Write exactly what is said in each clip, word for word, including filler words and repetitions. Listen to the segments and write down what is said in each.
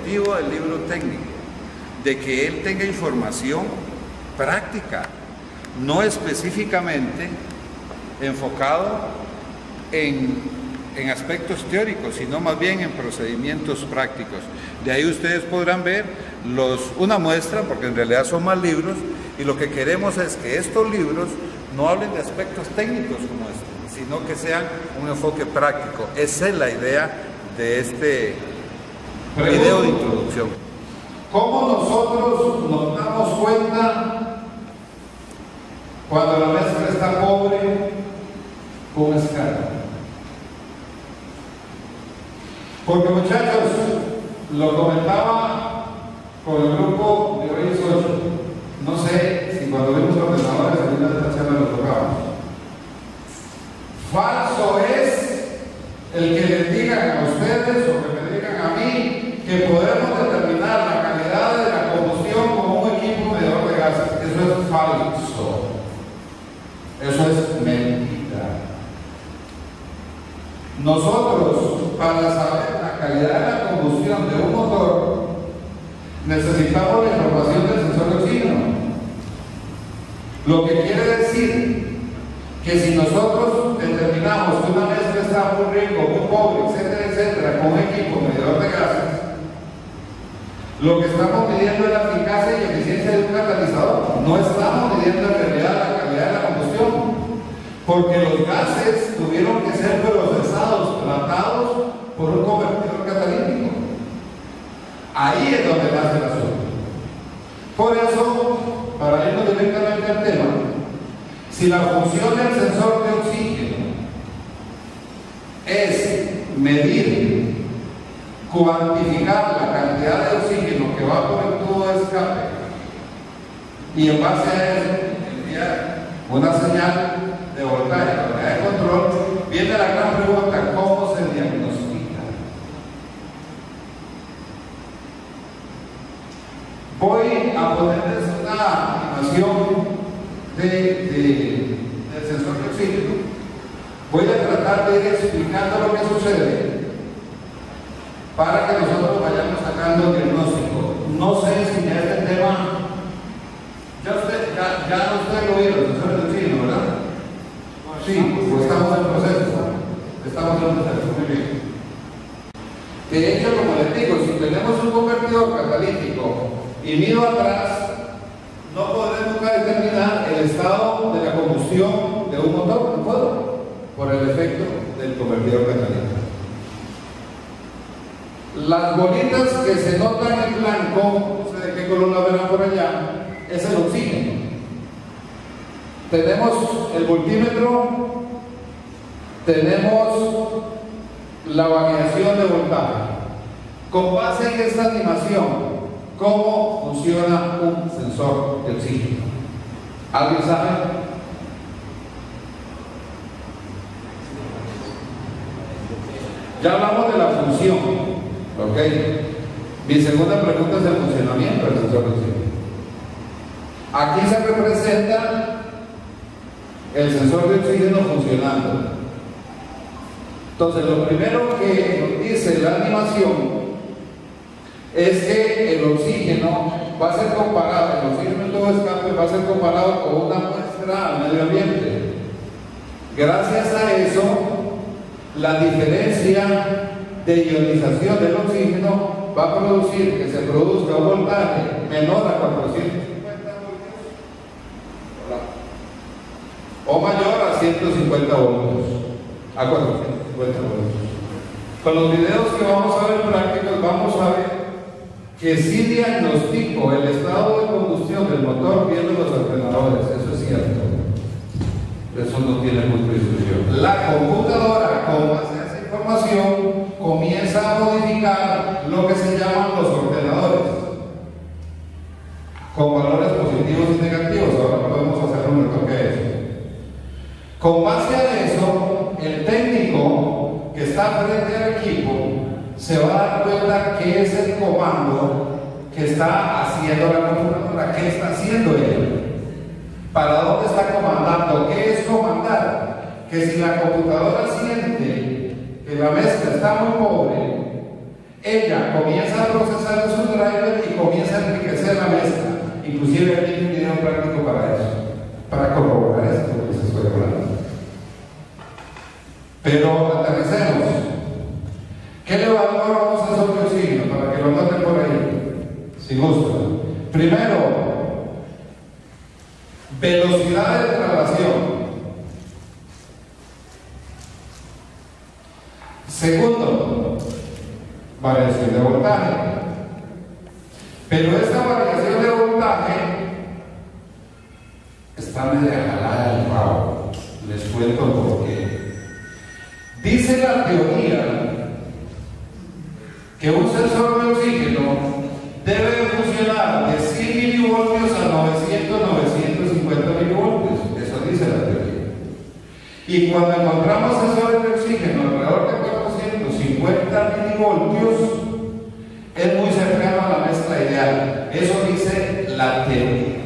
objetivo del libro técnico, de que él tenga información práctica, no específicamente enfocado en, en aspectos teóricos, sino más bien en procedimientos prácticos. De ahí ustedes podrán ver los, una muestra, porque en realidad son más libros, y lo que queremos es que estos libros no hablen de aspectos técnicos como este, sino que sean un enfoque práctico. Esa es la idea de este video de introducción. ¿Cómo nosotros nos damos cuenta cuando la mezcla está pobre con escala? Porque, muchachos, lo comentaba con el grupo de hoy ocho, no sé si cuando vimos ordenadores en una de estas charlas lo tocamos. Falso es el que les digan a ustedes o que me digan a mí que podemos determinar la calidad de la combustión con un equipo medidor de gases. Eso es falso. Eso es mentira. Nosotros, para saber la calidad de la combustión de un motor, necesitamos la información del sensor de oxígeno. Lo que quiere decir que si nosotros determinamos que una mezcla está muy rico, muy pobre, etcétera, etcétera, con un equipo medidor de gases, lo que estamos midiendo es la eficacia y eficiencia de un catalizador. No estamos midiendo en realidad la calidad de la combustión, porque los gases tuvieron que ser procesados, tratados por un convertidor catalítico. Ahí es donde nace el asunto. Por eso, para irnos directamente al tema, si la función del sensor de oxígeno es medir, cuantificar la cantidad de oxígeno que va por el tubo de escape y en base a eso enviar una señal de voltaje a la unidad de control, viene la gran pregunta: ¿cómo se diagnostica? Voy a ponerles una animación de, de, del sensor de oxígeno. Voy a tratar de ir explicando lo que sucede para que nosotros vayamos sacando el diagnóstico. No sé si ya este tema, ya usted, ya, ya usted lo vio, el sensor de oxígeno, ¿verdad? Sí, pues estamos en proceso. Estamos en proceso, muy bien. De hecho, como les digo, si tenemos un convertidor catalítico y mido atrás, no podremos nunca determinar el estado de la combustión de un motor, no puedo, por el efecto del convertidor catalítico. Las bolitas que se notan en blanco, no sé de qué color la verán por allá, es el oxígeno. Tenemos el voltímetro, tenemos la variación de voltaje. Con base en esta animación, ¿cómo funciona un sensor de oxígeno? ¿Alguien sabe? Ya hablamos de la función, ¿ok? Mi segunda pregunta es el funcionamiento del sensor de oxígeno. Aquí se representa el sensor de oxígeno funcionando. Entonces, lo primero que nos dice la animación es que el oxígeno va a ser comparado, el oxígeno en todo escape va a ser comparado con una muestra al medio ambiente. Gracias a eso, la diferencia de ionización del oxígeno va a producir que se produzca un voltaje menor a cuatrocientos cincuenta voltios o mayor a ciento cincuenta voltios, a cuatrocientos cincuenta voltios. Con los videos que vamos a ver prácticos vamos a ver que sí diagnostico el estado de combustión del motor viendo los alternadores. Eso es cierto, eso no tiene mucha discusión. La computadora, con base a esa información, comienza a modificar lo que se llaman los ordenadores con valores positivos y negativos. Ahora podemos hacer un retoque a eso. Con base a eso, el técnico que está frente al equipo se va a dar cuenta qué es el comando que está haciendo la computadora, qué está haciendo él, para dónde está comandando, qué es comandar. Que si la computadora siente que la mezcla está muy pobre, ella comienza a procesar en su driver y comienza a enriquecer la mezcla. Inclusive aquí hay un video práctico para eso, para corroborar esto que se estoy hablando. Pero aterricemos. ¿Qué elevador vamos a hacer sobre oxígeno? Para que lo noten por ahí, si gustan. Primero, velocidad de traslación. Segundo, variación de voltaje. Pero esta variación de voltaje está media jalada del rabo. Les cuento por qué. Dice la teoría que un sensor de oxígeno debe funcionar de cien milivoltios a novecientos, novecientos cincuenta milivoltios. Eso dice la teoría. Y cuando encontramos sensores de oxígeno alrededor de cuatrocientos cincuenta milivoltios, es muy cercano a la mezcla ideal. Eso dice la teoría.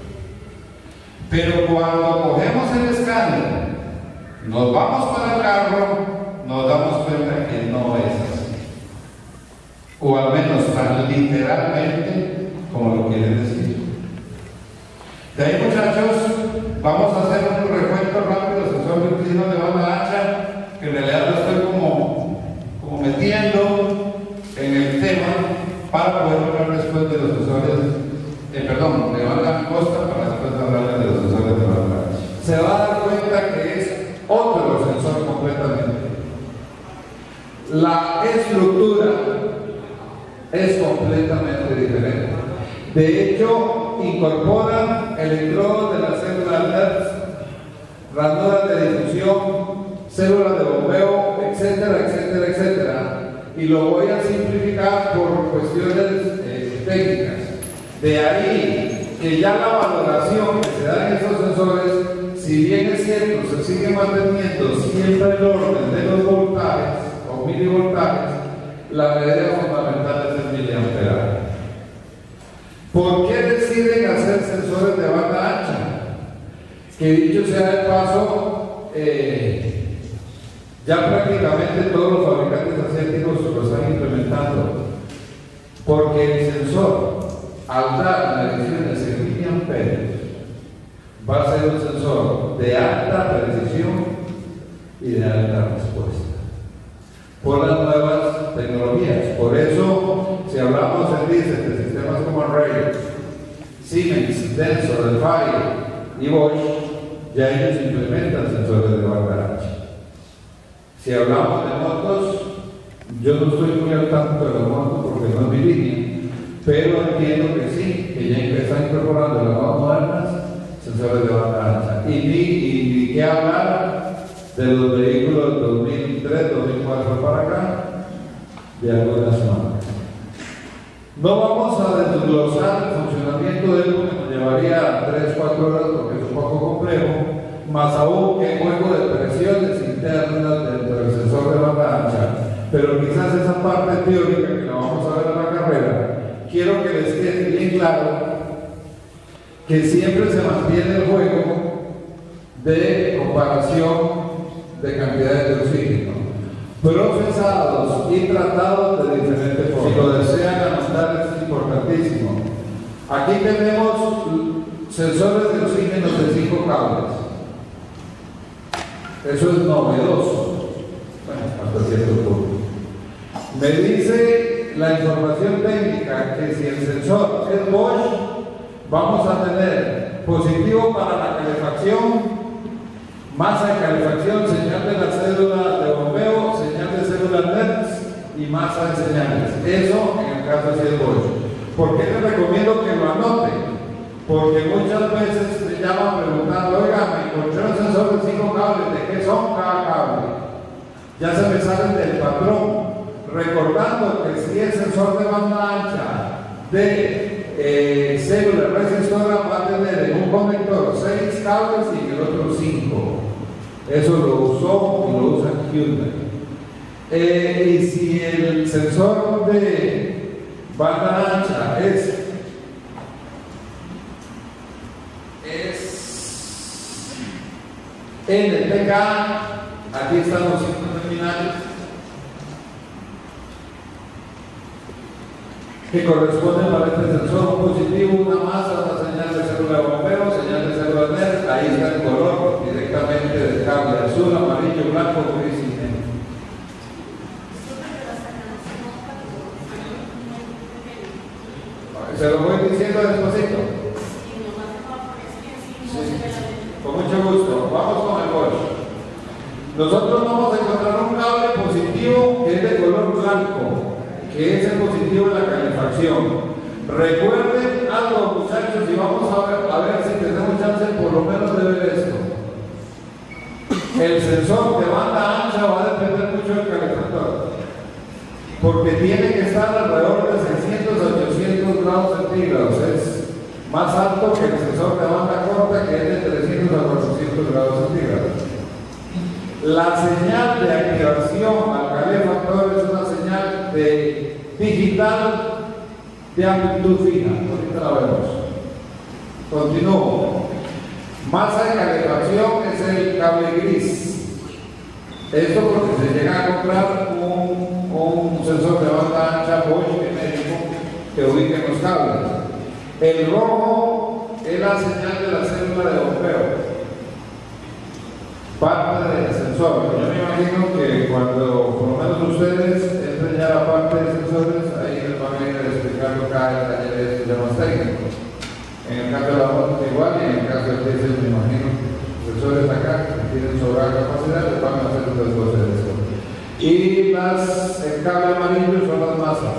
Pero cuando cogemos el escáner, nos vamos para el carro, nos damos cuenta que no es así. O al menos tan literalmente como lo quieren decir. De ahí, muchachos, vamos a hacer un recuento rápido del sensor de oxígeno de banda ancha, que en realidad lo estoy como, como metiendo en el tema para poder hablar después de los sensores, eh, perdón, de banda angosta, para después hablar de los sensores de banda ancha. Se va a dar cuenta que es otro sensor completamente. La estructura es completamente diferente. De hecho, incorporan electrodos de las células N E R S, ranuras de difusión, células de bombeo, etcétera, etcétera, etcétera. Y lo voy a simplificar por cuestiones eh, técnicas. De ahí que ya la valoración que se da en estos sensores, si bien es cierto, se sigue manteniendo siempre el orden de los voltajes o milivoltajes, la medida fundamental es el miliamperaje. ¿Por qué deciden hacer sensores de banda ancha? Que dicho sea de paso, eh, ya prácticamente todos los fabricantes asiáticos lo están implementando. Porque el sensor, al dar mediciones en miliamperios, va a ser un sensor de alta precisión y de alta respuesta por las nuevas tecnologías. Por eso, si hablamos en dicen de sistemas como Array, Siemens, Denso, Delphi y Bosch, ya ellos implementan sensores de banda ancha. Si hablamos de motos, yo no estoy muy al tanto de las motos porque no es mi línea, pero entiendo que sí, que ya están incorporando las más modernas sensores de banda ancha. Y ni, y ni qué hablar de los vehículos dos mil tres, dos mil cuatro para acá, de algunas marcas. No vamos a desglosar el funcionamiento de él porque nos llevaría tres, cuatro horas porque es un poco complejo, más aún que juego de presiones internas dentro del sensor de banda ancha. Pero quizás esa parte teórica que la vamos a ver en la carrera, quiero que les quede bien claro que siempre se mantiene el juego de comparación de cantidades de oxígeno, procesados y tratados de diferentes formas. Si lo desean anotar, es importantísimo. Aquí tenemos sensores de oxígeno de cinco cables. Eso es novedoso. Bueno, hasta cierto punto. Me dice la información técnica que si el sensor es Bosch, vamos a tener positivo para la calefacción, masa de calefacción, señal de la célula de bombeo, señal de células N E R S y masa de señales. Eso en el caso de Bosch. ¿Por qué les recomiendo que lo anoten? Porque muchas veces me llaman preguntando, oiga, me encontré un sensor de cinco cables, ¿de qué son cada cable? Ya se me salen del patrón. Recordando que si es sensor de banda ancha de eh, célula resistora, va a tener en un conector seis cables y en el otro cinco. Eso lo usó y lo usa Hyundai. Eh, y si el sensor de banda ancha es, es N T K, aquí están los signos terminales. que corresponden para este sensor: un positivo, una masa, una señal de célula de bombeo, señal de célula N E R. Ahí está el color directamente del cable: azul, amarillo, blanco, gris y negro. Se lo voy diciendo despacito. Sí, con mucho gusto. Vamos con el Bosch. Nosotros vamos a encontrar un cable positivo que es de color blanco, que es el positivo de la calefacción. Recuerden algo, muchachos, y vamos a ver, a ver si tenemos chance por lo menos de ver esto. El sensor de banda ancha va a depender mucho del calefactor, porque tiene que estar alrededor de seiscientos a ochocientos grados centígrados. Es más alto que el sensor de banda corta, que es de trescientos a cuatrocientos grados centígrados. La señal de activación al calefactor es una señal de digital de amplitud fija. Ahorita la vemos. Continúo. Masa de calefacción es el cable gris. Esto porque se llega a comprar un, un sensor de banda ancha Bosch genérico que ubique en los cables. El rojo es la señal de la célula de bombeo, parte del sensor. Yo me imagino que cuando por lo menos ustedes entren ya a la parte de sensores, ahí les van a ir explicando cada detalle de más técnicos. En el caso de la moto igual, y en el caso de diésel, me imagino, sensores acá que tienen sobrada capacidad, les van a hacer otras cosas de esto. Y las, el cable amarillo son las masas.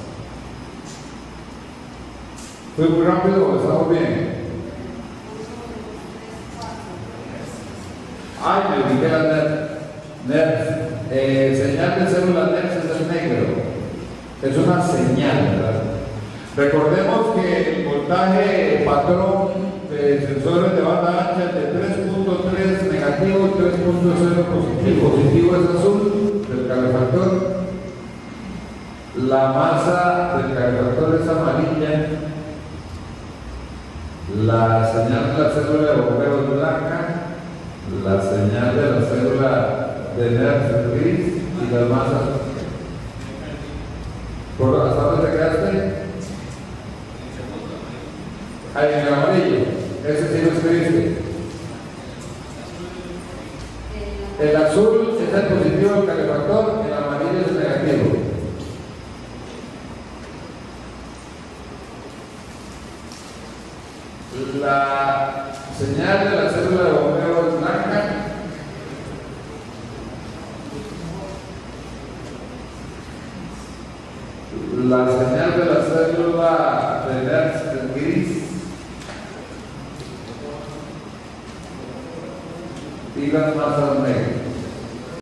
¿Fue muy rápido o estamos bien? Ay, me ubiqué la N E R. Eh, señal de célula N E R es el negro. Es una señal, ¿verdad? Recordemos que el voltaje patrón de sensores de banda ancha es de tres punto tres negativo y tres punto cero positivo. Positivo es azul del calefactor. La masa del calefactor es amarilla. La señal de la célula de bombeo es blanca. La señal de la célula de N E R es gris y las masas. ¿Por hasta dónde te quedaste? Ahí en el amarillo. Ese sí lo escribiste. El azul es el positivo del calefactor, el amarillo es el negativo. La señal de la célula de bombeo es blanca. La señal de la célula de N E R es gris. Y las masas negras.